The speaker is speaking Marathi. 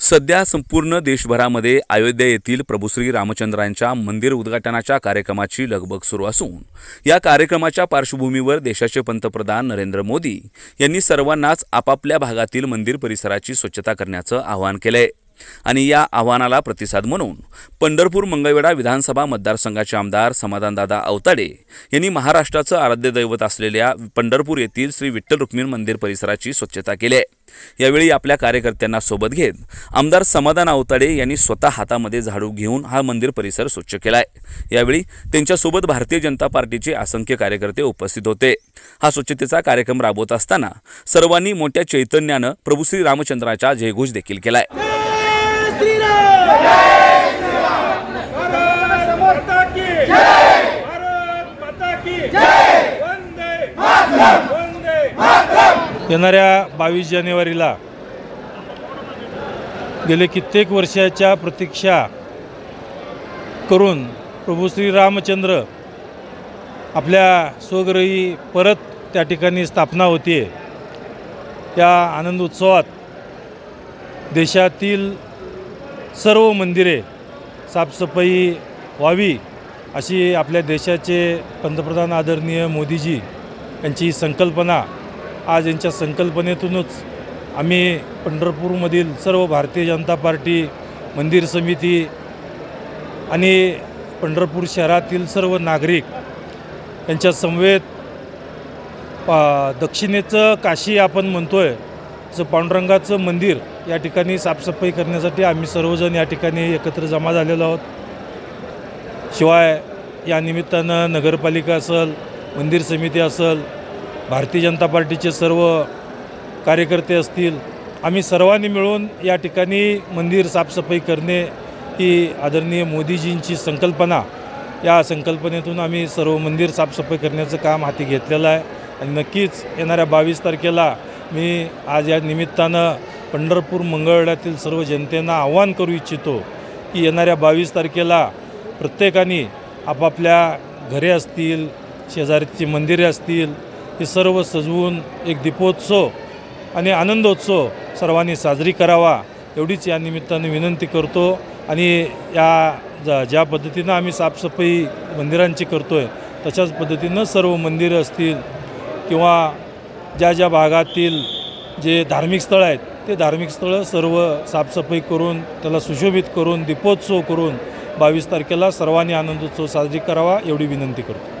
सध्या संपूर्ण देशभरामध्ये अयोध्या येथील प्रभू श्री रामचंद्रांच्या मंदिर उद्घाटनाच्या कार्यक्रमाची लगबग सुरू असून या कार्यक्रमाच्या पार्श्वभूमीवर देशाचे पंतप्रधान नरेंद्र मोदी यांनी सर्वांनाच आपापल्या भागातील मंदिर परिसराची स्वच्छता करण्याचं आवाहन केलंय। आणि या आव्हानाला प्रतिसाद म्हणून पंढरपूर मंगळवेढा विधानसभा मतदारसंघाचे आमदार समाधानदादा अवताडे यांनी महाराष्ट्राचं आराध्य दैवत असलेल्या पंढरपूर येथील श्री विठ्ठल रुक्मिणी मंदिर परिसराची स्वच्छता केली आहे। यावेळी आपल्या कार्यकर्त्यांना सोबत घेत आमदार समाधान अवताडे यांनी स्वतः हातामध्ये झाडू घेऊन हा मंदिर परिसर स्वच्छ केलाय। यावेळी त्यांच्यासोबत भारतीय जनता पार्टीचे असंख्य कार्यकर्ते उपस्थित होते। हा स्वच्छतेचा कार्यक्रम राबवत असताना सर्वांनी मोठ्या चैतन्याने प्रभू श्री रामचंद्राचा जयघोष देखील केलाय। येणाऱ्या 22 जानेवारीला गेले कित्येक वर्षाच्या प्रतीक्षा करून प्रभू श्री रामचंद्र आपल्या स्वगृही परत त्या ठिकाणी स्थापना होते। त्या आनंद उत्सवात देशातील सर्व मंदिरे साफसफाई व्हावी अशी आपल्या देशाचे पंतप्रधान आदरणीय मोदीजी यांची संकल्पना। आज यांच्या संकल्पनेतूनच आम्ही पंढरपूरमधील सर्व भारतीय जनता पार्टी मंदिर समिती आणि पंढरपूर शहरातील सर्व नागरिक यांच्या समवेत दक्षिणेचं काशी आपण म्हणतोय असं पांडुरंगाचं मंदिर या ठिकाणी साफसफाई करण्यासाठी आम्ही सर्वजण या ठिकाणी एकत्र जमा झालेलो आहोत। शिवाय या निमित्तानं नगरपालिका असेल, मंदिर समिती असेल, भारतीय जनता पार्टीचे सर्व कार्यकर्ते असतील, आम्ही सर्वांनी मिळून या ठिकाणी मंदिर साफसफाई करणे ही आदरणीय मोदीजींची संकल्पना। या संकल्पनेतून आम्ही सर्व मंदिर साफसफाई करण्याचं काम हाती घेतलेलं आहे आणि नक्कीच येणाऱ्या 22 तारखेला मी आज या निमित्तानं पंढरपूर मंगळवेढ्यातील सर्व जनतेला आवाहन करू इच्छितो की येणाऱ्या 22 तारखेला प्रत्येकाने आपापल्या घरे असतील, शेजारची मंदिरे असतील, हे सर्व सजवून एक दीपोत्सव आणि आनंदोत्सव सर्वांनी साजरी करावा एवढीच या निमित्ताने विनंती करतो। आणि या ज्या पद्धतीनं आम्ही साफसफाई मंदिरांची करतोय तशाच पद्धतीनं सर्व मंदिरं असतील किंवा ज्या ज्या भागातील जे धार्मिक स्थळं आहेत ते धार्मिक स्थळं सर्व साफसफाई करून त्याला सुशोभित करून दीपोत्सव करून 22 तारखेला सर्वांनी आनंदोत्सव साजरी करावा एवढी विनंती करतो।